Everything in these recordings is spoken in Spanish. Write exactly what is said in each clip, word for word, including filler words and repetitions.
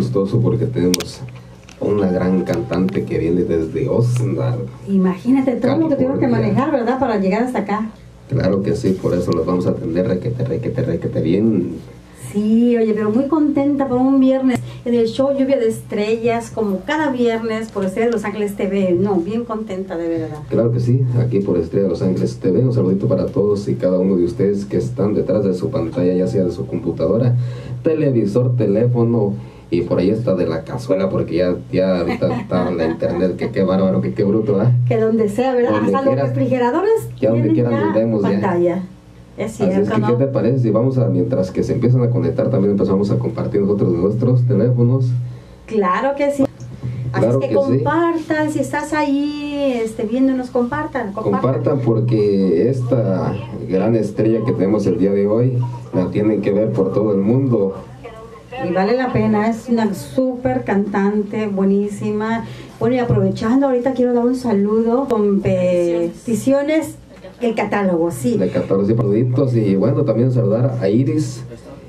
gustoso porque tenemos una gran cantante que viene desde Oxnard. Imagínate todo California. lo que tuvimos que manejar, ¿verdad? Para llegar hasta acá. Claro que sí, por eso los vamos a atender requete, requete, requete bien. Sí, oye, pero muy contenta por un viernes en el show Lluvia de Estrellas, como cada viernes por Estrella de Los Ángeles T V. No, bien contenta de verdad. Claro que sí, aquí por Estrella de Los Ángeles T V. Un saludito para todos y cada uno de ustedes que están detrás de su pantalla, ya sea de su computadora, televisor, teléfono, y por ahí está de la cazuela, porque ya, ya ahorita está la internet, que qué bárbaro, que qué bruto, ¿eh? Que donde sea, ¿verdad? Donde Hasta quieras, los refrigeradores ya donde tienen quieran ya nos vemos ya. pantalla. Es cierto, Así es que, ¿no? ¿qué te parece si vamos a, mientras que se empiezan a conectar, también empezamos a compartir nosotros nuestros teléfonos? Claro que sí. Así Claro es que, que sí. compartan, si estás ahí este, viéndonos, compartan, compartan. Compartan, porque esta gran estrella que tenemos el día de hoy la tienen que ver por todo el mundo. Y vale la pena, es una súper cantante, buenísima. Bueno, y aprovechando, ahorita quiero dar un saludo con peticiones, el catálogo, sí. De catorce productos. Y bueno, también saludar a Iris,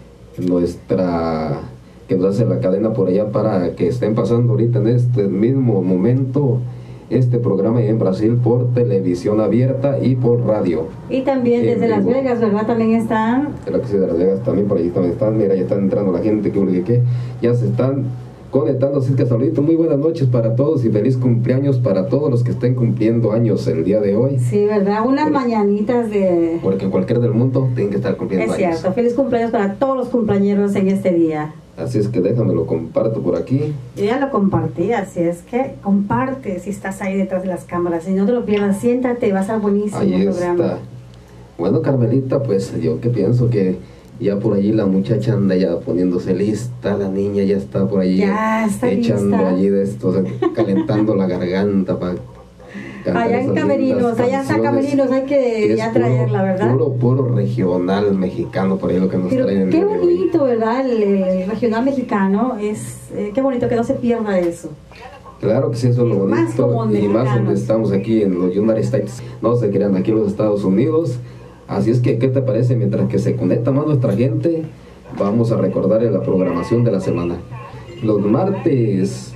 nuestra, que nos hace la cadena por allá, para que estén pasando ahorita en este mismo momento este programa en Brasil por televisión abierta y por radio. Y también En desde Las vivo. Vegas, ¿verdad? También están. Creo que sí, de Las Vegas también, por allí también están. Mira, ya están entrando la gente, que, que, que ya se están conectando. Así que saludito, muy buenas noches para todos y feliz cumpleaños para todos los que estén cumpliendo años el día de hoy. Sí, ¿verdad? Unas Porque- mañanitas de... Porque en cualquier del mundo tienen que estar cumpliendo Es años. cierto, feliz cumpleaños para todos los cumpleaños en este día. Así es que déjame lo comparto por aquí. Yo ya lo compartí, así es que comparte si estás ahí detrás de las cámaras. Si no te lo pierdas, siéntate, va a ser buenísimo Ahí el programa. está. Bueno, Carmelita, pues yo que pienso que ya por allí la muchacha anda ya poniéndose lista, la niña ya está por allí Ya está echando lista. allí de estos, calentando la garganta para cantar Allá en esas Camerinos, lindas allá está canciones, Camerinos, hay que es ya puro- traerla, ¿verdad? Puro, puro regional mexicano, por ahí lo que nos Pero traen el qué día de hoy. bonito, ¿verdad? El, el regional mexicano, es eh, qué bonito que no se pierda eso. Claro que sí, eso es lo Y más bonito, como y más donde mexicanos. estamos aquí en los United States, no se crean, aquí en los Estados Unidos. Así es que, ¿qué te parece? Mientras que se conecta más nuestra gente, vamos a recordar la programación de la semana. Los martes,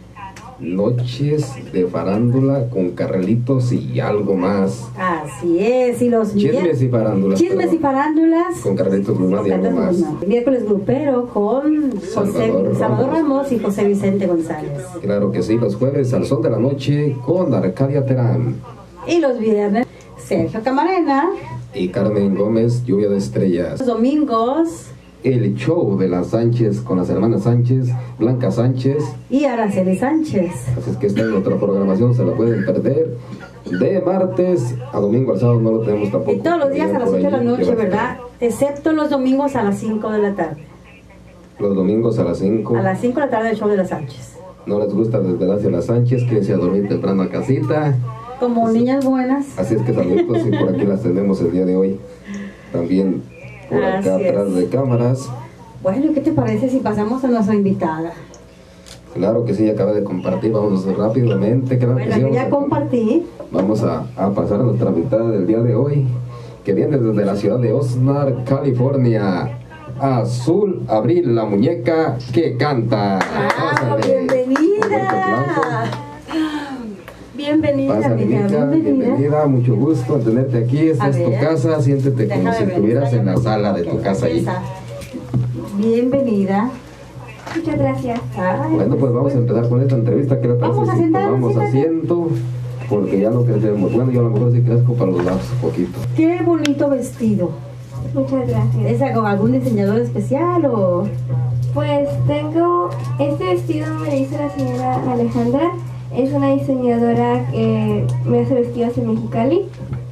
noches de farándula con Carlitos y algo más. Así es, y los Chismes y farándulas. Chismes y perdón. farándulas. Con Carlitos Guzmán y algo más. Miércoles grupero con José Salvador Salvador Ramos. Ramos y José Vicente González. Claro que sí, los jueves al sol de la noche con Arcadia Terán Y los viernes, Sergio Camarena. y Carmen Gómez, Lluvia de Estrellas. Los domingos, El show de las Sánchez con las hermanas Sánchez, Blanca Sánchez. y Araceli Sánchez. Así es que esta es otra programación, se la pueden perder. De martes a domingo, al sábado no lo tenemos tampoco. Y todos los días a las Por ocho de la ahí, noche, que va a ¿verdad? Excepto los domingos a las cinco de la tarde. estar. Los domingos a las cinco. A las cinco de la tarde el show de las Sánchez. No les gusta desvelarse a las Sánchez, quédense a dormir temprano a casita. Como niñas buenas. Así es que saludos y por aquí las tenemos el día de hoy. También por acá Así atrás es. de cámaras. Bueno, ¿qué te parece si pasamos a nuestra invitada? Claro que sí, acaba de compartir, vamos rápidamente. Claro que Bueno, sí, yo vamos ya a- compartí. Vamos a, a pasar a nuestra invitada del día de hoy, que viene desde la ciudad de Oxnard, California. Azul Abril, la muñeca que canta. ¡Ah, Pásale. Un fuerte bienvenida! aplauso. Bienvenida, Pásale, mija, Mica, bienvenida. bienvenida, mucho gusto en tenerte aquí. Esta A es tu ver. casa, siéntete como Déjame si ver, estuvieras está en la yo. sala de Ok, tu casa aquí allí. está. Bienvenida. Muchas gracias. Ay, Bueno, pues vamos a empezar con esta entrevista. ¿Qué le parece Vamos a si sentarnos, tomamos siéntate. asiento? Porque ya no crecemos. Bueno, yo a lo mejor sí crezco para los lados un poquito. Qué bonito vestido. Muchas gracias. ¿Es con algún diseñador especial o...? Pues tengo, este vestido me lo hizo la señora Alejandra. Es una diseñadora que me hace vestidos en Mexicali.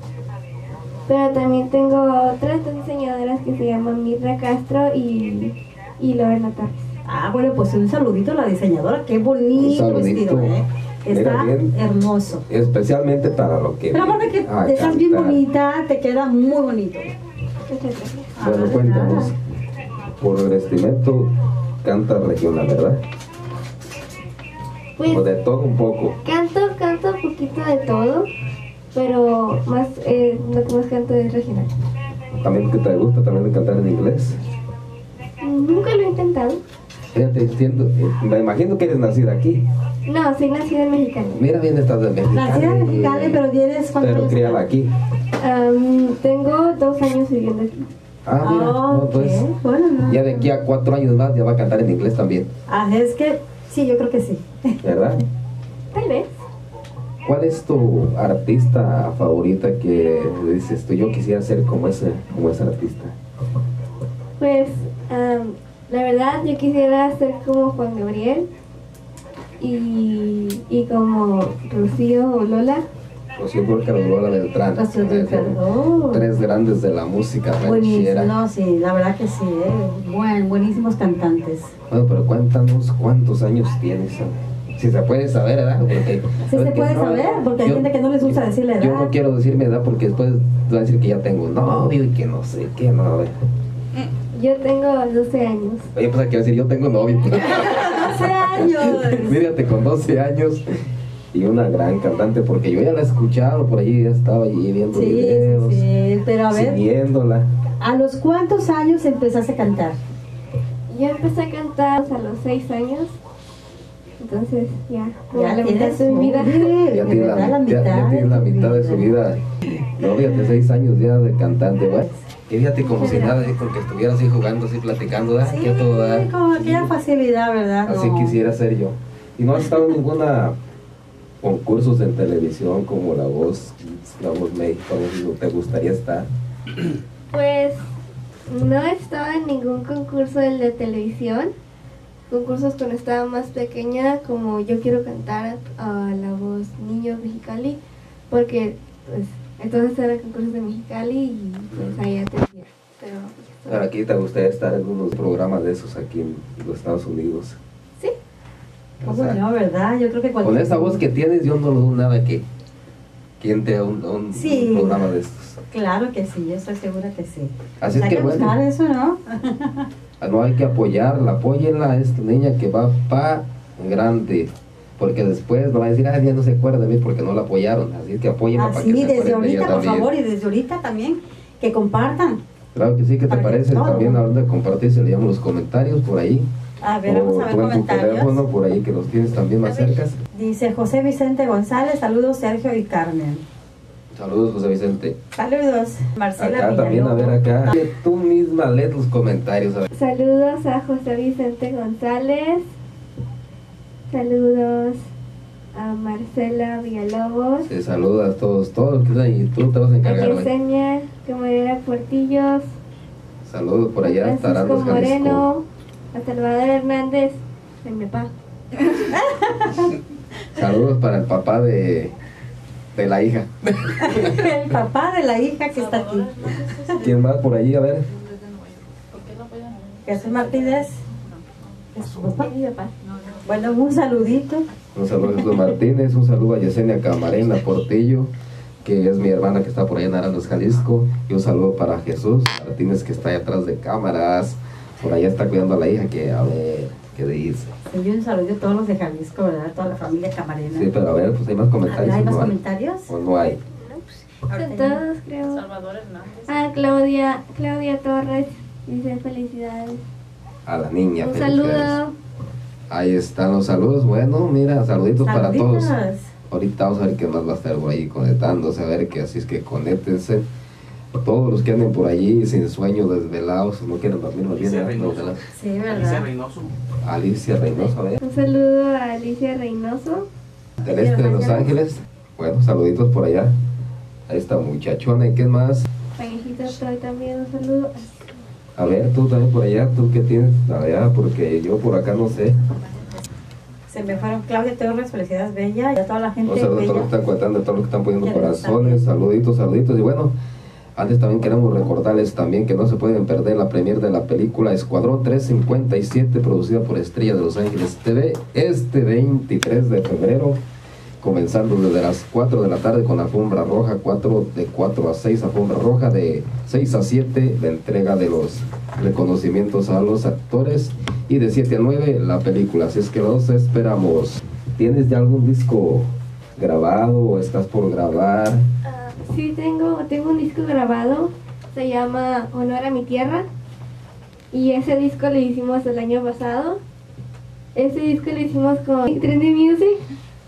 Pero también tengo otras dos diseñadoras que se llaman Mirra Castro y, y Lorena Torres. Ah, bueno, pues un saludito a la diseñadora. Qué bonito Un saludito. vestido, ¿eh? Mira Está bien. hermoso. Especialmente para lo que... Pero aparte que a estás bien cantar. bonita, te queda muy bonito. Muchas gracias. Bueno, Ah, cuéntanos. nada. Por el vestimento, canta regional, ¿verdad? Pues O de todo un poco. canto, canto un poquito de todo, pero más, eh, lo que más canto es regional. También que te gusta también cantar en inglés. Nunca lo he intentado. Fíjate, siento, eh, me imagino que eres nacida aquí. No, soy nacida en Mexicali. Mira bien, estás de Mexicali. Nacida en Mexicali, pero tienes cuántos Pero años criada acá? aquí. Um, tengo dos años viviendo aquí. Ah, mira, Ah, no, ok. pues, Bueno, no. ya de aquí a cuatro años más ya va a cantar en inglés también, Ah, es que sí, yo creo que sí. ¿verdad? Tal vez. ¿Cuál es tu artista favorita que dices tú, yo quisiera ser como ese, como ese artista? Pues, um, la verdad, yo quisiera ser como Juan Gabriel y, y como Rocío o Lola. Rocío Dúrcal o Lola Beltrán. Rocío Eh, Dúrcal. son Oh. Tres grandes de la música Buenísimo, ranchera. no, sí, la verdad que sí, eh. Buen, buenísimos cantantes. Bueno, pero cuéntanos cuántos años tienes. Si se puede saber, ¿verdad? Porque, Sí se puede saber, porque hay gente que no les gusta decir la edad. Yo no quiero decir mi edad porque después va a decir que ya tengo novio y que no sé qué, no. A ver. Yo tengo doce años. Oye, pues aquí va a decir, yo tengo novio. doce años. Mírate, con doce años y una gran cantante, porque yo ya la he escuchado por allí, ya estaba allí viendo Sí, videos, sí, sí, pero a ver, siguiéndola. ¿a los cuántos años empezaste a cantar? Yo empecé a cantar a los seis años. Entonces, ya, Ya la mitad tienes de mi vida. Oye, Ya de tiene la, verdad, ya- ya tiene la mitad de su vida. No, fíjate, seis años ya de cantante, bueno. Y fíjate como si nada, ¿eh? Porque estuviera así jugando, así platicando, ¿verdad? Sí, Que a todo dar. como aquella facilidad, ¿verdad? Así No. quisiera ser yo. Y no has estado en ninguna concursos en televisión como La Voz, La Voz México, ¿no te gustaría estar? Pues no he estado en ningún concurso de la televisión. Concursos cuando estaba más pequeña, como Yo Quiero Cantar a La Voz Niños Mexicali, porque pues entonces era concursos de Mexicali y pues ahí atendía. Pero Pero aquí te gustaría estar en unos programas de esos aquí en los Estados Unidos. sí, O ¿Cómo sea, no, verdad? Yo creo que con cualquier... esa voz que tienes, yo no dudo nada que quien te un, un, Sí. un programa de estos. Claro que sí, yo estoy segura que sí. Así es Hay que que bueno, buscar eso, ¿no? no hay que apoyarla, apóyenla a esta niña que va pa' grande. Porque después no va a decir, ah, ya no se acuerda de mí porque no la apoyaron. Así es que apóyenla para Así, que se desde acuerden de ella ahorita, por también. favor, y desde ahorita también, que compartan. Claro que sí, ¿qué te Para que parece? todo. También hablando de compartir, se leíamos los comentarios por ahí. A ver, vamos o a ver tú en tu comentarios. teléfono, por ahí que los tienes también más cerca. Dice José Vicente González, saludos Sergio y Carmen. Saludos, José Vicente. Saludos, Marcela Acá también, a ver, Villalobos. acá. Tú misma lees los comentarios, a ver. saludos a José Vicente González, saludos a Marcela Villalobos, Te saludas a todos, todos los que están ahí. Tú te vas a a encargar hoy. Yesenia Camarera Portillos, Saludos por allá, Francisco Tarandos, Jalisco. Moreno, a Salvador Hernández, a mi papá. Saludos para el papá de, de la hija. El papá de la hija que está aquí. ¿Quién más por allí? A ver. Jesús Martínez. ¿Es su papá? Mi papá. Bueno, un saludito. Un saludo a Jesús Martínez, un saludo a Yesenia Camarena Portillo, que es mi hermana que está por ahí en Arandas, Jalisco. Y un saludo para Jesús Martínez, que está ahí atrás de cámaras. Por allá está cuidando a la hija, que a ver, ¿qué dice? Y un saludo a todos los de Jalisco, ¿verdad? Toda la familia Camarena. Sí, pero a ver, pues hay más comentarios. ¿Hay ¿o más no hay? comentarios? ¿O no hay? Son todos, creo. Salvador Hernández. Ah, Claudia, Claudia Torres dice felicidades. A la niña. Un felicidades. saludo. Ahí están los saludos. Bueno, mira, saluditos para todos. Saluditos. Ahorita vamos a ver qué más va a estar por ahí conectándose, a ver que así es que conéctense. Todos los que anden por allí sin sueño, desvelados, no quieren dormir, no Alicia vienen Reynoso. desvelados. Sí, Alicia ¿verdad? Reynoso. Alicia Reynoso, a ver. Un saludo a Alicia Reynoso. Del este de Los Ángeles. Bueno, saluditos por allá. A esta muchachona, ¿y qué más? Panejito Toy también un saludo. A ver, tú también por allá, ¿tú qué tienes? Allá, porque yo por acá no sé. Se me fueron Claudia Torres, felicidades Bella, y a toda la gente Un saludo a todos los que bella. están contando, a todos los que están poniendo Que nos corazones, saluditos, saluditos. Y bueno, antes también queremos recordarles también que no se pueden perder la premier de la película Escuadrón trescientos cincuenta y siete, producida por Estrella de Los Ángeles T V, este veintitrés de febrero, comenzando desde las cuatro de la tarde con alfombra roja, cuatro de cuatro a seis alfombra roja, de seis a siete la entrega de los reconocimientos a los actores y de siete a nueve la película. Así es que los esperamos. ¿Tienes ya algún disco grabado o estás por grabar? Ah, sí, tengo, tengo un disco grabado. Se llama Honor a mi Tierra. Y ese disco lo hicimos el año pasado. Este disco lo hicimos con Trendy Music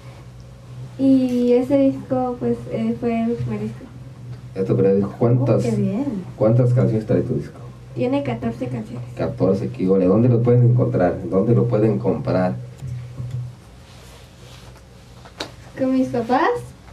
y ese disco pues eh, fue el primer disco. Esto, pero ¿cuántas, Oh, qué bien. ¿cuántas canciones trae tu disco? Tiene catorce canciones. catorce, qué ole. ¿Dónde lo pueden encontrar? ¿Dónde lo pueden comprar? Con mis papás.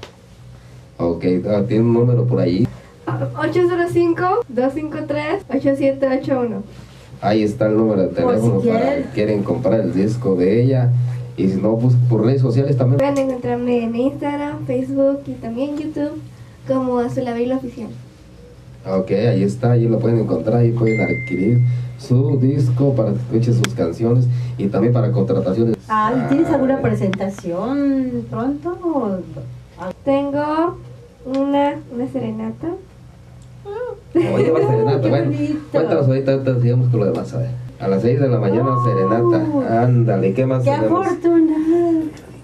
Ok, ah, tiene un número por ahí. ocho cero cinco, dos cinco tres, ocho siete ocho uno. Ahí está el número de Por si teléfono para quieren. que quieren comprar el disco de ella. Y si no, pues por redes sociales también. Pueden encontrarme en Instagram, Facebook y también YouTube como Azul Abril Oficial. Ok, ahí está, ahí lo pueden encontrar, ahí pueden adquirir su disco para que escuchen sus canciones y también para contrataciones. Ay, ¿tienes alguna Ay. presentación pronto? o- Tengo una, una serenata. Oye, va serenata, Qué bueno, bonito. cuéntanos ahorita, ahorita sigamos con lo demás, a ver. A las seis de la mañana, Oh. serenata, ándale, ¿qué más ¡Qué tenemos? afortunado!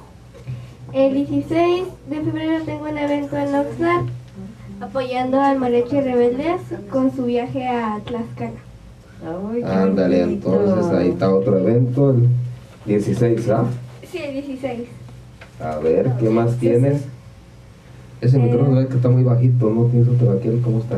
El dieciséis de febrero tengo un evento en Oxnard apoyando al Mariachi Rebeldes con su viaje a Tlaxcala. Ay, qué Ándale, bonito. entonces ahí está otro evento, el dieciséis, ¿ah? Sí, el dieciséis. A ver, ¿qué más tienes? Ese micrófono es que está muy bajito, ¿no? Tienes otro aquel, ¿cómo está?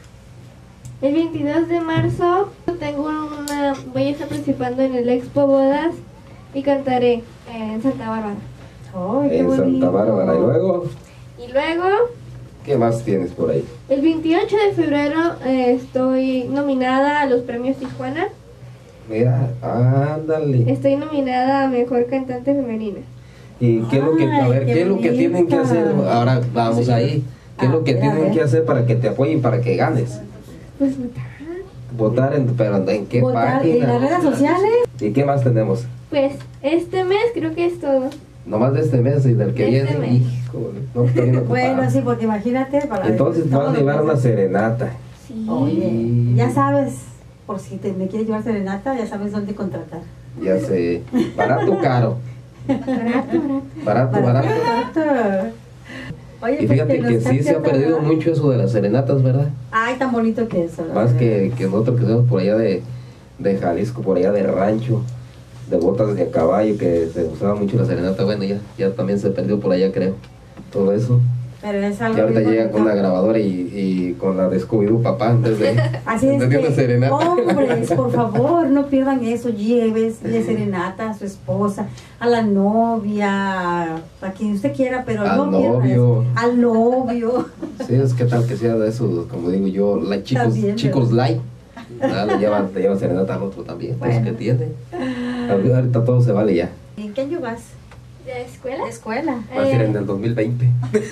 El veintidós de marzo tengo una, voy a estar participando en el Expo Bodas y cantaré en Santa Bárbara. Ay, qué En Santa bonito. Bárbara, y luego, Y luego, ¿qué más tienes por ahí? el veintiocho de febrero eh, estoy nominada a los premios Tijuana. Mira, ándale. Estoy nominada a Mejor Cantante Femenina. ¿Y qué es lo que, a Ay, ver, qué qué es lo que tienen que hacer? bonito. Ahora vamos ahí. ¿Qué es lo que A ver, a tienen ver. que hacer para que te apoyen, para que ganes? Pues votar. Votar, en, pero ¿en qué Votar en página? las redes sociales. ¿Y qué más tenemos? Pues este mes creo que es todo. Nomás de este mes y del que De este viene. mes. Híjole, no estoy bien ocupado. Bueno, sí, porque imagínate. Para Entonces todo vas a lo llevar que una haces. serenata. Sí. Oye, ya sabes, por si te, me quieres llevar serenata, ya sabes dónde contratar. Ya sé. Barato o caro. Barato, barato. Barato, barato. Barato. Oye, Y pues fíjate nos que sí se ha canta, perdido ¿verdad? mucho eso de las serenatas, ¿verdad? Ay, tan bonito que eso. Más que, que nosotros que somos por allá de, de Jalisco, por allá de rancho, de botas de caballo, que se usaba mucho la serenata. Bueno, ya, ya también se perdió por allá, creo. Todo eso. Pero es algo Y ahorita bien llega con bonito. una grabadora y, y con la de Scooby-Doo, papá, antes de, Así es antes de una que, serenata. hombres, por favor, no pierdan eso, lleves de serenata a su esposa, a la novia, a quien usted quiera, pero Al no pierdan novio. eso. Al novio. Sí, es que tal que sea de esos, como digo yo, la, chicos, También, chicos ¿verdad? light. Ah, le lleva, le lleva serenata al otro también, pues Bueno. que tiene. Ahorita ahorita todo se vale ya. ¿En qué año vas? ¿De escuela? ¿La escuela? Va a ser Eh. en el dos mil veinte.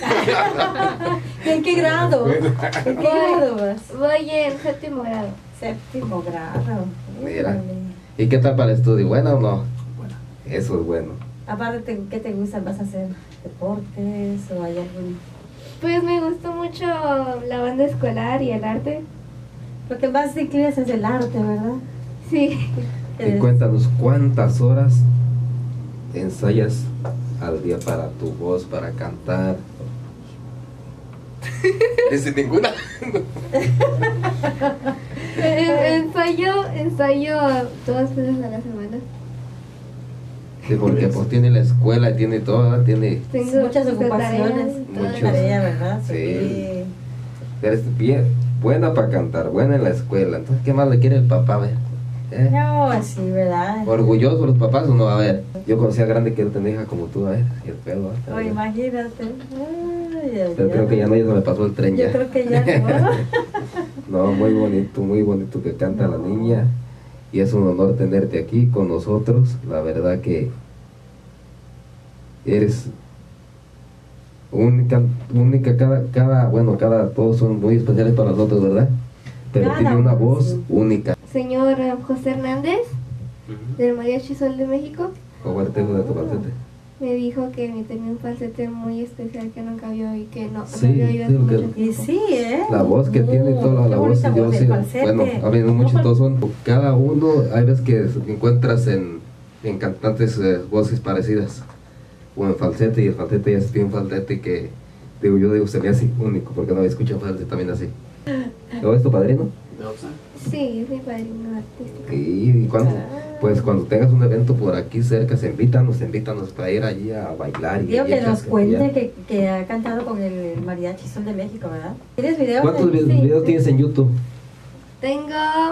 ¿En qué grado? ¿En qué grado vas? Voy en séptimo grado. Séptimo grado. Mira. Órale. ¿Y qué tal para el estudio? ¿Bueno o no? Bueno, eso es bueno. Aparte, te- ¿qué te gusta? ¿Vas a hacer deportes o hay algún...? Pues me gustó mucho la banda escolar y el arte. Lo que más te inclinas es el arte, ¿verdad? Sí. Y cuéntanos, ¿cuántas horas ensayas al día para tu voz, para cantar? ¿Es ninguna? Eh, ensayo, ensayo todas veces a la semana. Sí, porque pues tiene la escuela y tiene todo, tiene... Tengo Muchas sus ocupaciones, tareas. Muchos. tarea, ¿verdad? Sí. Eres bien, buena para cantar, buena en la escuela. Entonces, ¿qué más le quiere el papá? A ver. ¿Eh? No, así, ¿verdad? ¿Orgullosos los papás o no? A ver. Yo conocía grande que él tenía hija como tú, a ver. Y el pelo, ¿eh? Oh, imagínate. Ay, ay, Pero creo ay. que ya no, ya se me pasó el tren Yo ya. creo que ya no. No, muy bonito, muy bonito que canta la niña. Y es un honor tenerte aquí con nosotros. La verdad que eres única, única cada, cada, bueno, cada, todos son muy especiales para nosotros, ¿verdad? Pero Cada tiene una uno, voz sí. única. Señor eh, José Hernández, del Mariachi Sol de México, ¿Cómo el tema de tu falsete? me dijo que me tenía un falsete muy especial que nunca vio y que no, Sí, no había oído sí, hace lo que- mucho Y tiempo. sí, ¿eh? La voz que tiene Uh, toda la, qué la voz, bonita yo voz, sí, el falsete. bueno, a ver, muchos todos son, cada uno, hay veces que encuentras en, en cantantes eh, voces parecidas, o en falsete, y el falsete ya se tiene un falsete que, digo, yo digo, se me hace único, porque no había escuchado falsete también así. ¿Lo es tu padrino? Sí, es mi padrino artístico. ¿Y, y cuánto? pues cuando tengas un evento por aquí cerca, se invítanos, invítanos para ir allí a bailar. Y Digo que nos que cuente que, que ha cantado con el Mariachi Sol de México, ¿verdad? ¿Tienes videos? ¿Cuántos de... videos, sí, videos sí. tienes en YouTube? Tengo...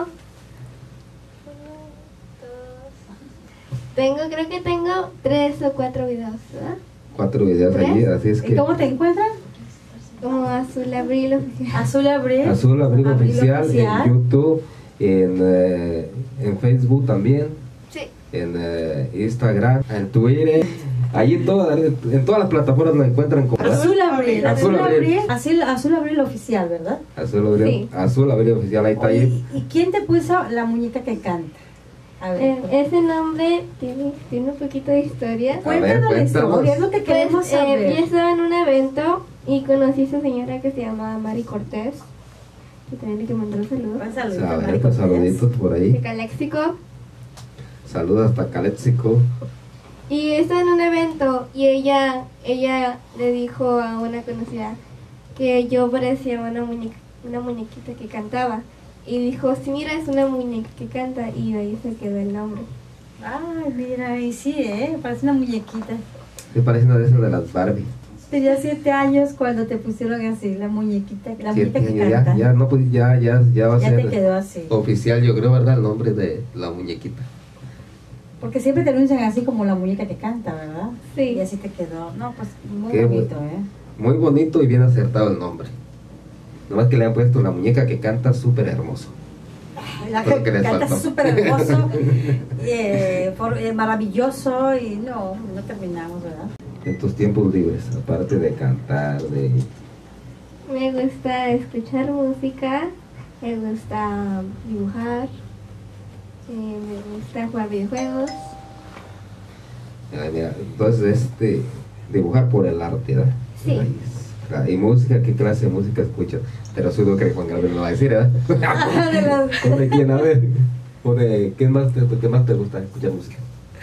Tengo, creo que tengo tres o cuatro videos, ¿verdad? Cuatro videos ¿Tres? allí, así es ¿Y que... cómo te encuentran? Como Azul Abril Oficial. Azul Abril. Azul Abrigo Abril Oficial, Oficial. en YouTube, en, eh, en Facebook también, Sí. en eh, Instagram, en Twitter, ahí en todas, en todas las plataformas nos encuentran como Azul Abril. Azul Azul Abril. Abril. Azul, Azul Abril Oficial, ¿verdad? Azul Abril, Sí. Azul Abril Oficial, ahí está Oye, ahí. ¿y, y quién te puso la muñeca que canta? A ver, Eh, ese nombre tiene, tiene un poquito de historia. A ver, cuéntanos la cuéntanos. historia, es lo que queremos Pues, eh, saber. yo estaba en un evento y conocí a esa señora que se llama Mari Cortés. Que también le quiero mandar un saludo. Un saludito, A ver, Mari pues, Cortés. saluditos por De ahí. Caléxico. Saludos hasta Caléxico. Y estaba en un evento y ella, ella le dijo a una conocida que yo parecía una, muñeca, una muñequita que cantaba. Y dijo, sí, mira, es una muñeca que canta. Y de ahí se quedó el nombre. Ay, mira, y sí, ¿eh? Parece una muñequita. Me parece una de esas de las Barbie. Tenía siete años cuando te pusieron así, la muñequita, la Siete muñeca que años, canta. ya, ya, no, pues, ya, ya, ya va a Ya ser te quedó así. oficial, yo creo, ¿verdad? El nombre de la muñequita. Porque siempre te anuncian así como la muñeca que canta, ¿verdad? Sí. Y así te quedó. No, pues muy Qué bonito, bu- ¿eh? Muy bonito y bien acertado el nombre. Nomás que le han puesto la muñeca que canta súper hermoso. La Creo que que les canta faltó. súper hermoso, eh, por- eh, maravilloso y no, no terminamos, ¿verdad? En tus tiempos libres, aparte de cantar, de... Me gusta escuchar música, me gusta dibujar, eh, me gusta jugar videojuegos. Ay, mira, entonces, este, dibujar por el arte, ¿verdad? Sí. Ay, es- ¿y música? ¿Qué clase de música escuchas? Pero seguro que Juan Gabriel lo va a decir, ¿verdad? De las- ¿O de quién? A ver. ¿O de qué más te, qué más te gusta escuchar música?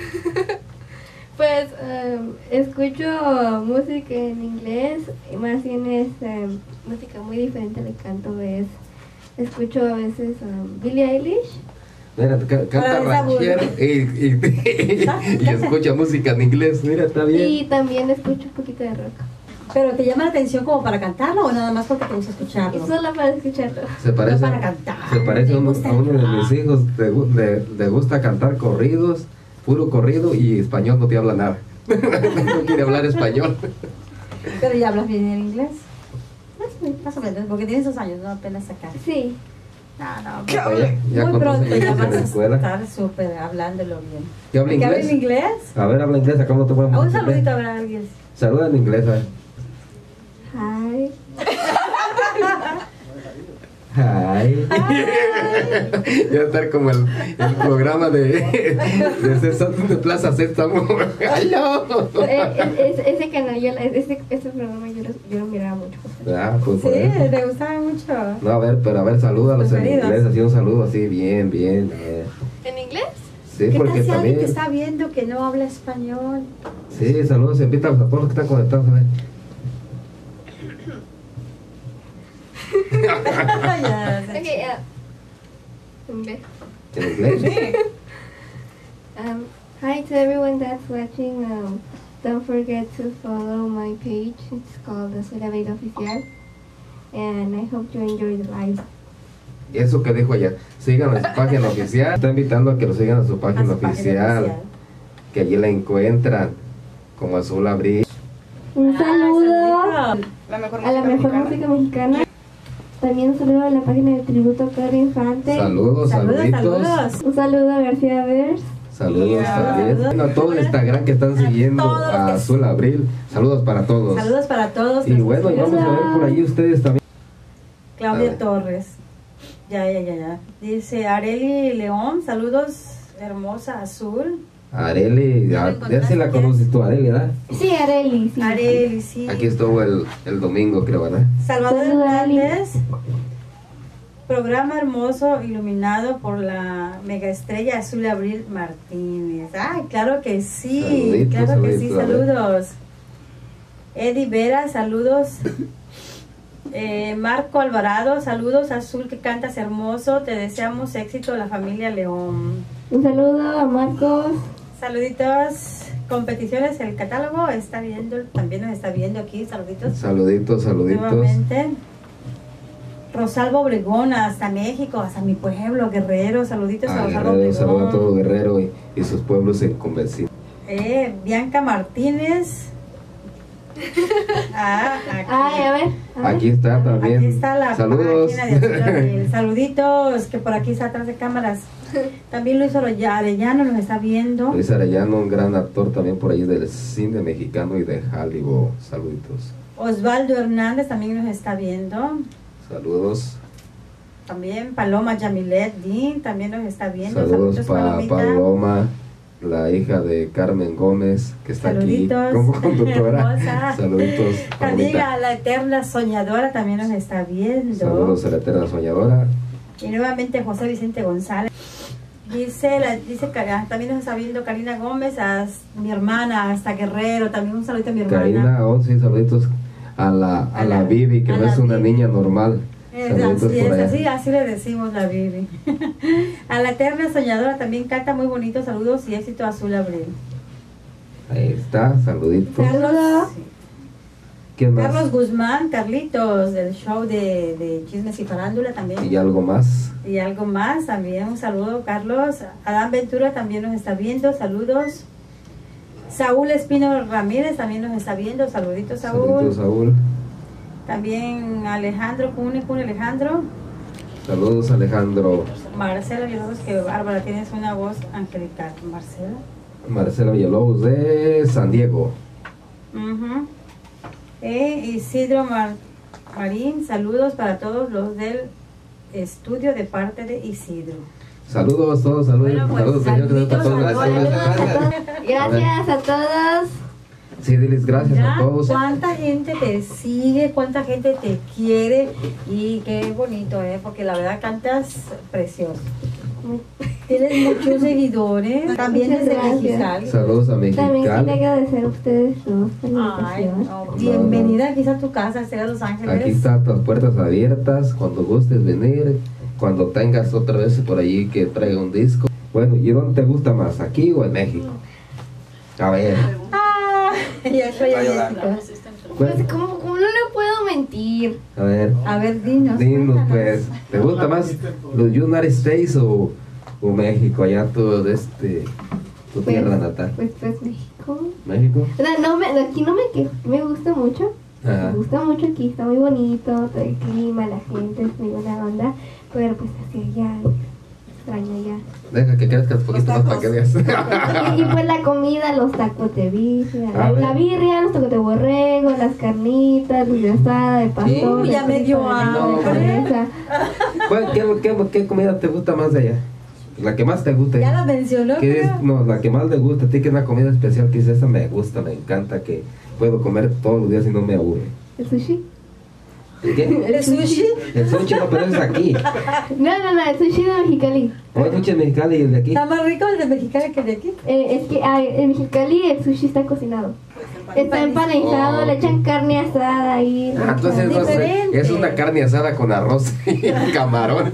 Pues em, escucho música en inglés, y más bien es em, música muy diferente al canto. Es, escucho a veces um, Billie Eilish. Mira, ca- canta Ah, está ranchero y, y, y escucha música en inglés. Mira, está bien. Y también escucho un poquito de rock. Pero te llama la atención como para cantarlo o nada más porque te gusta Y escucharlo. solo para escucharlo. Se parece, para cantar, se parece a me uno, gusta a uno de cantar. mis hijos. Le, gu- le- le gusta cantar corridos, puro corrido y español no te habla nada. No quiere hablar español. Pero ya hablas bien el inglés. Más, más o menos, porque tienes esos años, no apenas acá. Sí. No, no, Ya, ya muy cuántos pronto años ya en vas la a escuela. estar súper hablándolo bien. ¿Qué habla ¿Que habla inglés? en inglés? A ver, habla inglés, acá no te podemos A un entender. saludito a alguien. Saluda en inglés, a ver. Hi. Ay. Ya estar como el, el programa de, de, César- de Plaza Sésamo. ¡Aló! Eh, es- ese canal, yo, ese, ese programa yo lo, yo lo miraba mucho. Ah, pues, por Sí, eso. te gustaba mucho. No, a ver, pero a ver, salúdalos en Preferidos. inglés, así un saludo así, bien, bien. A ver. ¿En inglés? Sí, ¿Qué porque tal si alguien también. te está viendo que no habla español? Sí, saludos, invítalos a todos los que están conectados. A ver. Ya, Ok, ya. En vez. En inglés. Um, hi to everyone that's watching. Um, don't forget to follow my page. It's called the Azul Abril Oficial. And I hope you enjoy the live. Eso que dijo allá. Sigan a su página oficial. Está invitando a que lo sigan a su página, A su página oficial, oficial. Que allí la encuentran como Azul Abril. Un Ah, saludo saludito. La mejor a la música mejor mexicana. música mexicana. También un saludo a la página de tributo Pedro Infante. Saludos, Saludos, saluditos. saludos. Un saludo a García Vers. Saludos Ya. también. Bueno, a todo el Instagram que están siguiendo todos los a que- Azul Abril. Saludos para todos. Saludos para todos. Y bueno, y vamos a ver por ahí ustedes también. A Claudia ver. Torres. Ya, ya, ya, ya. Dice Areli León, saludos, hermosa azul. Areli, ¿Ya ya, la ya se la encontraste? conoces tú, Areli, ¿verdad? Sí, Areli. Sí. Areli, sí. Aquí estuvo el, el domingo, creo, ¿verdad? Salvador Saludos, Areli. Hernández. Programa hermoso iluminado por la megaestrella Azul Abril Martínez. Ay, claro que sí. Saluditos, claro que sí, saluditos, a ver. saludos. Eddie Vera, saludos. Eh, Marco Alvarado, saludos Azul, que cantas hermoso. Te deseamos éxito, la familia León. Un saludo a Marcos. Saluditos. Competiciones, el catálogo está viendo, también nos está viendo aquí. Saluditos. Saluditos, saluditos. Nuevamente. Rosalba Obregón, hasta México, hasta mi pueblo, Guerrero. Saluditos Ah, a Rosalba Guerrero, saludo a Obregón. todo Guerrero y, y sus pueblos convencidos. Eh, Bianca Martínez. Ah, aquí. Ay, a ver. A ver. Aquí está también. Aquí está la Saludos. página de Azul Abril. Saluditos, que por aquí está atrás de cámaras. También Luis Arellano nos está viendo. Luis Arellano, un gran actor también por ahí del cine mexicano y de Hollywood. Saluditos. Osvaldo Hernández también nos está viendo. Saludos. También Paloma Yamilet Dean también nos está viendo. Saludos para Palomita. Paloma, la hija de Carmen Gómez, que está Saluditos. aquí como conductora. Hermosa. Saluditos, También Palomita. a la eterna soñadora también nos está viendo. Saludos a la eterna soñadora. Y nuevamente José Vicente González. Dice, la, dice Cara- también nos está viendo Karina Gómez, a mi hermana, hasta Guerrero. También un saludito a mi hermana. Karina, oh, sí, saluditos a la, a A la la- Vivi, que a no la es una Vivi. niña normal. Es, Saluditos así, por es, allá. así, así le decimos la Bibi. A la eterna soñadora también canta muy bonito. Saludos y éxito a Azul Abril. Ahí está, saluditos. Carlos, ¿Quién más? Carlos Guzmán, Carlitos, del show de, de Chismes y Farándula también. Y algo más. Y algo más también. Un saludo, Carlos. Adán Ventura también nos está viendo. Saludos. Saúl Espino Ramírez también nos está viendo. Saluditos, Saúl. Saluditos, Saúl. También Alejandro Cune, Cune Alejandro. Saludos, Alejandro. Marcela Villalobos, que bárbara, tienes una voz angelical. Marcela. Marcela Villalobos de San Diego. Ujú. Eh, Isidro Mar- Marín, saludos para todos los del estudio de parte de Isidro. Saludos, todos, saludos. Bueno, pues, saludos, señor, saluditos para todos. a todos. Gracias. Gracias a todos. Sí, diles gracias Ya, a todos. cuánta gente te sigue, cuánta gente te quiere y qué bonito, ¿eh? Porque la verdad cantas precioso. Tienes muchos seguidores, también Muchas desde gracias. Mexicali. Saludos a También quiero Mexicali. agradecer a ustedes dos por la Ay, invitación. no, bienvenida aquí a tu casa, a Los Ángeles. Aquí están las puertas abiertas cuando gustes venir, cuando tengas otra vez por allí que traiga un disco. Bueno, ¿y dónde te gusta más, aquí o en México? A ver, Ah, ya soy en México. Pues, ¿cómo, cómo no le puedo mentir? a ver, A ver, dinos. dinos cuéntanos. pues, ¿te gusta más los United States o, o México, allá todo de este, tu Pues, tierra natal? Pues, pues México. ¿México? O sea, no me, aquí no me quejo, me gusta mucho. Ajá. Me gusta mucho aquí, está muy bonito, todo el clima, la gente es muy buena onda. Pero pues así allá, extraño allá. Deja que crezcas un poquito más para que veas. Y, y pues la comida, los tacos de birria, A ver. la birria, los tacos de borrego, las carnitas, los de asada, de pastor. Uy, ya de me dio tripa, de hambre. cabeza. ¿Cuál- ¿Qué, qué, qué comida te gusta más de allá? La que más te gusta. Ya la mencionó, ¿Qué es? creo. No, la que más le gusta a ti, que es una comida especial, que es esa, me gusta, me encanta, que puedo comer todos los días y no me aburre. ¿El sushi? ¿Qué? ¿El sushi? El sushi no, pero es aquí. No, no, no, el sushi de Mexicali. O el sushi es mexicano y el de aquí. Está más rico el de Mexicali que el de aquí. Eh, es que ay, en Mexicali el sushi está cocinado. Está empanizado, Oh, le ok. echan carne asada ahí. Ah, entonces no sé, Diferente. es una carne asada con arroz y camarón.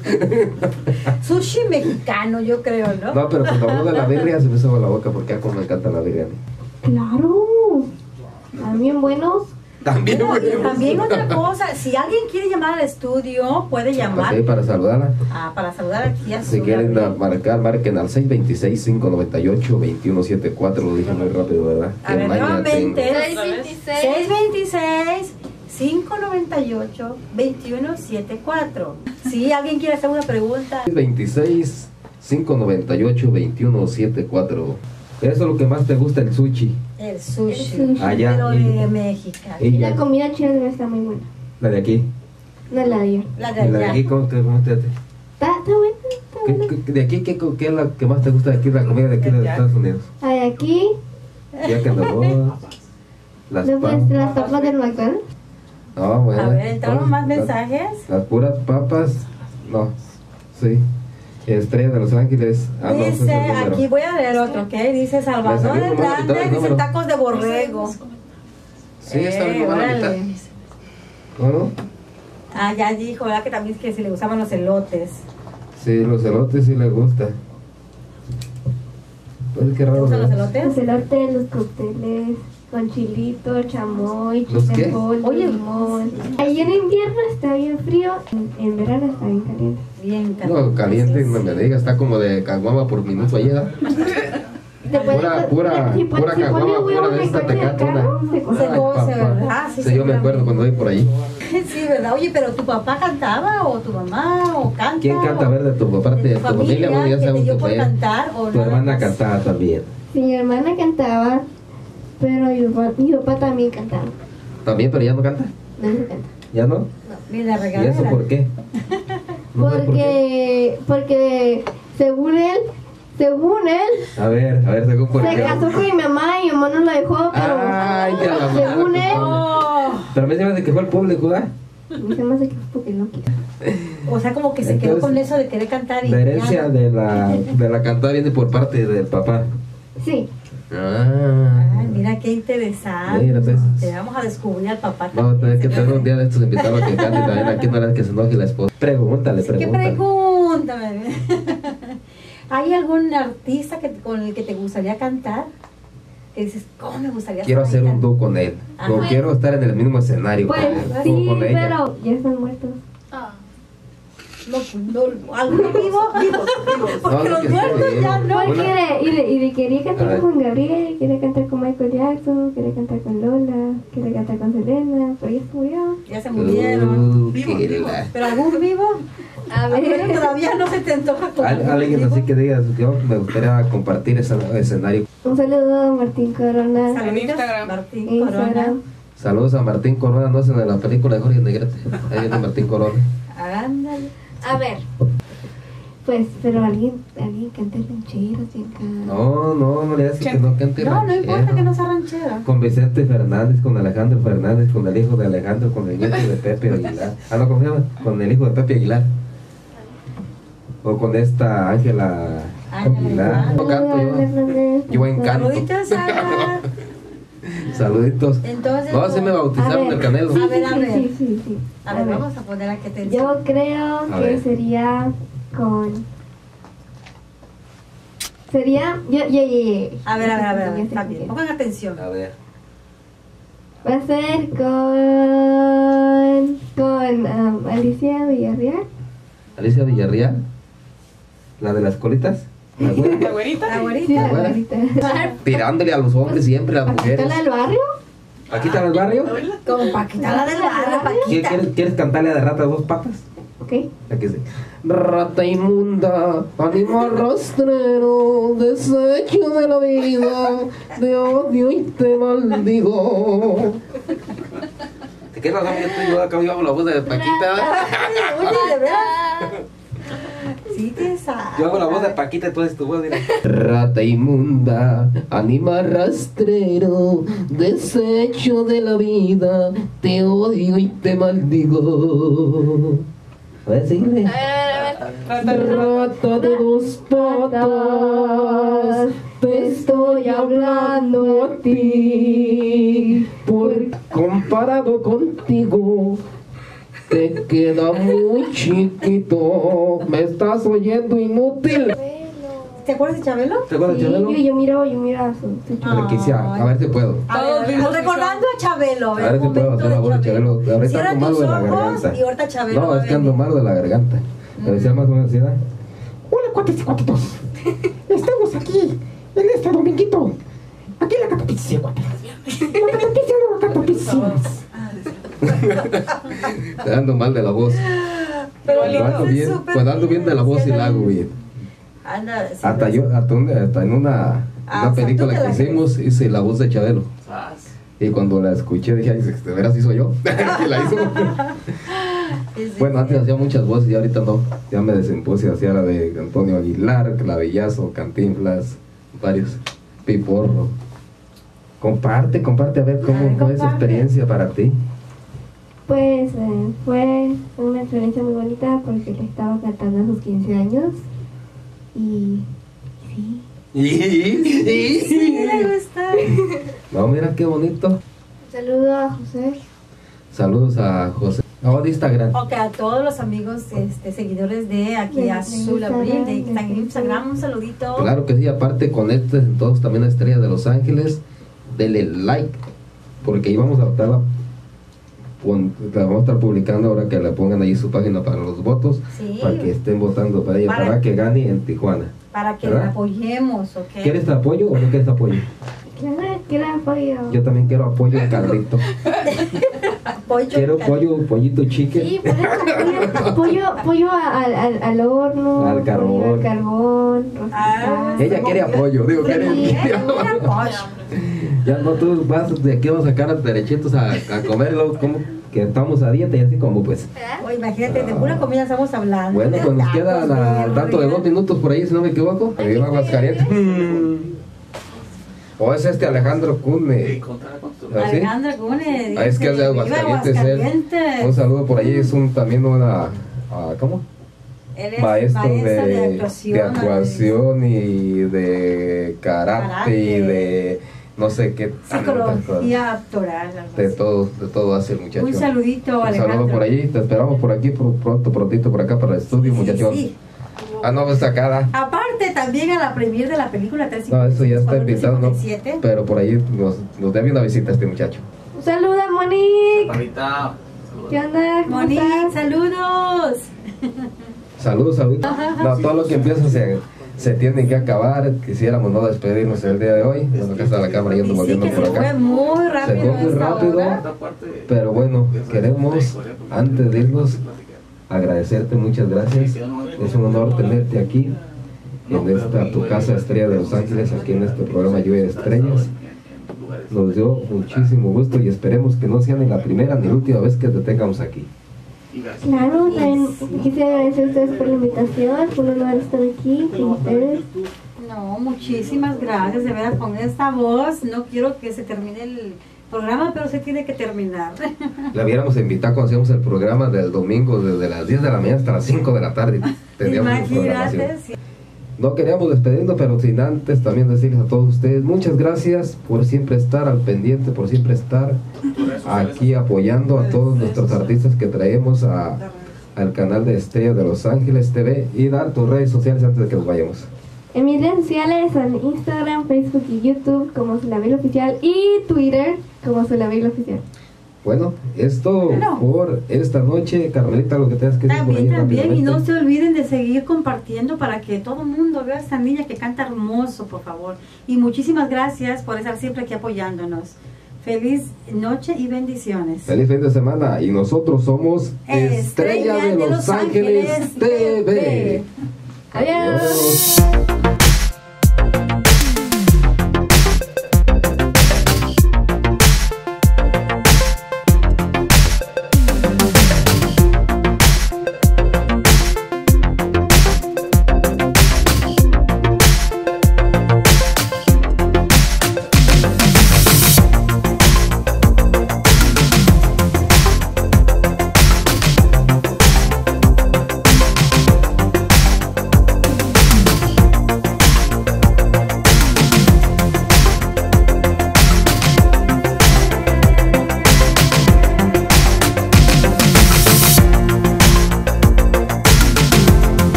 Sushi mexicano, yo creo, ¿no? No, pero cuando hablo de la birria se me hizo la boca porque a como me encanta la birria. a mí. Claro. También buenos. También, No, güey. y también otra cosa, si alguien quiere llamar al estudio, puede llamar Ok, para saludarla. ah, para saludar aquí a Si su quieren amigo. da- marcar, marquen al seis dos seis, cinco nueve ocho, dos uno siete cuatro. Lo dije muy rápido, ¿verdad? A Qué ver, maña nuevamente. tengo. seis dos seis, cinco nueve ocho, dos uno siete cuatro. Si alguien quiere hacer una pregunta, seis dos seis, cinco nueve ocho, dos uno siete cuatro. Eso es lo que más te gusta, el sushi. el sushi. El sushi. Allá. Pero y- de México. y Y ya- la comida china también está muy buena. La de aquí. No la de allá. La Y de la de allá. aquí, ¿cómo te, cómo te hace? Está, está buena, está ¿Qué- buena. qué- ¿De aquí qué, qué es la que más te gusta de aquí, la comida de aquí de Estados Unidos? Hay aquí, Ya que no, las después papas. las papas del McDonald's. No, bueno. A ver, entraron Las- más las- mensajes. Las puras papas, no, sí. Estrella de Los Ángeles. Ah, no, ese es el Dice, número. aquí voy a leer otro, ¿ok? Dice Me Salvador salió nomás la mitad del Hernández, dice número. tacos de borrego. Sí, está Eh, bien, como a la mitad. órale. ¿No, no? Ah, ya dijo, ¿verdad? Que también que si le gustaban los elotes. Sí, los elotes sí les gusta. Pues qué ¿Te raro. gustan los ¿verdad? elotes? Los elotes, los cócteles, con chilito, chamoy, ¿Los chile qué? en polvo, Oye, limón. Ahí en invierno está bien frío, en, en verano está bien caliente. Bien caliente. No, caliente, no me digas, está como de caguama por minuto allí, ¿verdad? Te puede- Pura, pura, si pon- pura si caguama, pone pura huevo de en el esta coche del tecatona. carro, se cose. Se cose, ¿verdad? Sí, Sí, yo me acuerdo cuando voy por allí. Sí, ¿verdad? Oye, pero ¿tu papá cantaba o tu mamá o canta? ¿Quién canta? A o- ver, de tu parte, de tu familia, bueno, ya que te sabemos dio tu por familia. cantar o Tu nada hermana más? cantaba también. Sí, mi hermana cantaba, pero mi papá, mi papá también cantaba. También, pero ya no canta. No se canta. ¿Ya no? Mira, la ¿Y regadera. eso por qué? No sé por qué. Porque, porque según él, según él, A ver, a ver, según por se qué. casó con mi mamá y mi mamá no lo dejó, pero Ay, ya la madre, según él, Oh, Pero a mí se me hace que fue el público, ¿verdad? se me hace que fue porque no quiso. o sea, como que se quedó Entonces, con eso de querer cantar y La herencia ya. de la, de la cantada viene por parte del papá. Sí, Ah. Ay, mira qué interesante. Mira, pues. Te vamos a descubrir al papá. Vamos a tener que también. tener un día de estos invitados a que cante también aquí, no es que se enoje la esposa. Pregúntale, ¿Qué pregúntale. pregúntame? ¿Hay algún artista que, con el que te gustaría cantar? Que dices, ¿cómo me gustaría Quiero estar hacer ahí un dúo con él. O Ajá. quiero estar en el mismo escenario pues con él, o sí, con ella. pero ya están muertos. No, no, ¿alguno vivo? Vivos, vivos. Porque No, los que muertos sí, ya no. Porque Una- quiere, y, le, y le quería cantar Ay. con Juan Gabriel, quiere cantar con Michael Jackson, quiere cantar con Lola, quiere cantar con Selena, pero ya se murió. Ya se murieron. Uh, qué la- ¿Pero algún vivo? A Pero todavía no se te antoja como Al- Alguien vivo. así que diga, yo me gustaría compartir ese escenario. Un saludo a Martín Corona. Saluditos, En Instagram. Martín en Corona. Instagram. Saludos a Martín Corona, no es en la película de Jorge Negrete. Ahí viene Martín Corona. Ándale. A ver. Pues, pero alguien, alguien cante rancheras bien acá. No, no, no le hace que no cante No, no importa ranchero. que no sea ranchera. Con Vicente Fernández, con Alejandro Fernández, con el hijo de Alejandro, con el nieto de Pepe Aguilar. Ah, no, ¿cómo se llama? Con el hijo de Pepe Aguilar. O con esta Ángela Ángela Aguilar. Aguilar. No canto yo. Yo encanto. Saluditos, Ana. Saluditos. Entonces, No, se me A bautizaron ver. el Canelo. A ver, a Sí, ver. sí, sí, sí. A ver, vamos a poner aquí atención. Yo creo A que ver. sería con. Sería. Yo, yo, yo, yo. A ver, a ver, a ver, a ver, Ya sé está con bien. quién. Pongan atención. A ver. Va a ser con. Con um, Alicia Villarreal. Alicia Villarreal. La de las colitas. La güera. ¿La güerita? La Sí, güerita. la Bueno. güerita. Tirándole a los hombres siempre, a las mujeres. ¿Paquita la del barrio? ¿Paquita del barrio? Como Paquita, la del barrio, ¿Qué- Paquita. ¿Quieres, ¿Quieres cantarle a de rata dos patas? Ok. Aquí sí. Rata inmunda, animal rastrero, desecho de la vida, te odio y te maldigo. ¿Te quedas la yo estoy yo acá yo hago la voz de Paquita? Oye, de verdad. Sí te sabes. Yo hago la voz de Paquita, tú eres tu voz, mira. Rata inmunda, animal rastrero, desecho de la vida, te odio y te maldigo. A ver, síguele. Rata de dos patas, te estoy hablando a ti, por comparado contigo, te queda muy chiquito, me estás oyendo inútil. ¿Te acuerdas de Chabelo? ¿Te acuerdas Sí, de Chabelo? yo, yo miro, yo miro a su, su Ah. Franquicia, a ver si puedo. A Todos ver, vimos recordando a Chabelo. A ver si puedo hacer la voz de Chabelo. Ahorita Cierra ando malo tus de la ojos garganta. y ahorita Chabelo No, va es a que ando venir. malo de la garganta. Me decía más o menos así, ¿verdad? Hola, cuates y cuatitos. Estamos aquí, en este dominguito. Aquí en la catapizia, cuates. La catapizia de la catapizia. Te ando mal de la voz. Pero Cuando ando entonces bien, súper cuando ando bien de la voz y la hago bien. Anda, sí, Hasta pues. yo, hasta, un- hasta en una, Ah, una o sea, tú película te que la hicimos hice la voz de Chabelo. Y cuando la escuché dije, ay, de veras hizo yo. Y la hizo. Sí, sí, Bueno, sí. antes hacía muchas voces y ahorita no. Ya me desempuse, hacía la de Antonio Aguilar, Clavillazo, Cantinflas, varios. Piporro. Comparte, comparte a ver cómo Ay, fue esa comparte. experiencia para ti. Pues eh, fue una experiencia muy bonita porque le estaba cantando a sus quince años. Y sí. Sí, le gusta. No, mira qué bonito. Saludo a José. Saludos a José. Oh, de Instagram. Ok, a todos los amigos, este, seguidores de aquí De Azul Abril, de Instagram, Instagram, Instagram, un saludito. Claro que sí, aparte conecten todos también a Estrella de Los Ángeles, denle like, porque ahí vamos a estar, la, la vamos a estar publicando ahora que le pongan ahí su página para los votos, Sí. para que estén votando para ella, para, Para- que gane en Tijuana. Para que ¿Verdad? la apoyemos, ¿ok? ¿Quieres apoyo o no quieres apoyo? Claro, quiero apoyo. Yo también quiero apoyo al carrito. Pollo, Quiero cal- pollo, pollito chicken. Sí, por eso, pollo, pollo, pollo al, al, al horno, Al carbón. pollo al carbón, Ah, rosita. Ella quiere apoyo, digo, quiere, Sí, quiere un apoyo. apoyo. Ya no, tú vas de aquí vamos a sacar derechitos a, a comerlo, como que estamos a dieta y así como pues. Oh, imagínate, de pura comida estamos hablando. Bueno, de pues nos tacos, quedan al tanto de dos minutos por ahí, si no me equivoco. Ahí va Aguascalientes. Mm. O es este Alejandro Cune. ¿Ah, sí? Alejandra Cune. Ah, es que es de Aguascalientes, él. Un saludo por ahí, es un también una, ah, ¿cómo? Él es Maestro maestra de, de actuación. de actuación y de karate, Karate. y de no sé qué tantas cosas. Psicología actoral. algo De así. todo, de todo hace el muchacho. Un saludito, Un Alejandro. saludo por allí, te esperamos por aquí, por pronto, prontito por acá para el estudio, Sí, muchachón. sí. Ah, no, pues sacada. Aparte, también a la premier de la película tres No, eso ya está cuatro invitado, ¿no? cincuenta y siete. Pero por ahí nos, nos debe una visita este muchacho. Saluda, Monique. Ahorita. ¿Qué onda? ¿Cómo Monique, estás? saludos. Saludos, saludos. No, todo lo que empieza se, se tiene que acabar. Quisiéramos no despedirnos el día de hoy. Bueno, acá está la cámara yendo Y sí volviendo que por se fue acá. muy rápido. Se fue muy esta rápido. hora. Pero bueno, queremos, antes de irnos, agradecerte, muchas gracias. Es un honor tenerte aquí, en esta tu casa Estrella de Los Ángeles, aquí en este programa Lluvia de Estrellas. Nos dio muchísimo gusto y esperemos que no sea ni la primera ni la última vez que te tengamos aquí. Claro, también quisiera agradecer a ustedes por la invitación, por un honor estar aquí con ustedes. No, muchísimas gracias, de verdad, con esta voz. No quiero que se termine el programa, pero se tiene que terminar. La hubiéramos invitado cuando hacíamos el programa del domingo desde las diez de la mañana hasta las cinco de la tarde. Teníamos una programación. Imagínate, sí. No queríamos despedirnos, pero sin antes también decirles a todos ustedes muchas gracias por siempre estar al pendiente, por siempre estar aquí apoyando a todos nuestros artistas que traemos a, al canal de Estrella de Los Ángeles T V, y dar tus redes sociales antes de que nos vayamos. En mis redes sociales son Instagram, Facebook y YouTube como Sulabil Oficial y Twitter como Sulabil Oficial. Bueno, esto Bueno. por esta noche. Carmelita, lo que tengas que decir por ahí También, también, y no rápidamente. se olviden de seguir compartiendo para que todo el mundo vea a esta niña que canta hermoso, por favor. Y muchísimas gracias por estar siempre aquí apoyándonos. Feliz noche y bendiciones. Feliz fin de semana, y nosotros somos Estrella de Los Ángeles T V.